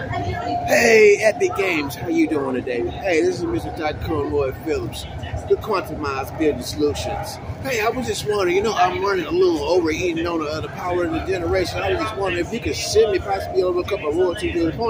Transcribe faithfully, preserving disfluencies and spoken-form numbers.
Hey, Epic Games, how you doing today? Hey, this is Mister Todd Conroy Phillips, the Quantumized Building Solutions. Hey, I was just wondering, you know, I'm running a little overeating on the, uh, the power of the generation. I was just wondering if you could send me possibly over a couple of royalty bills.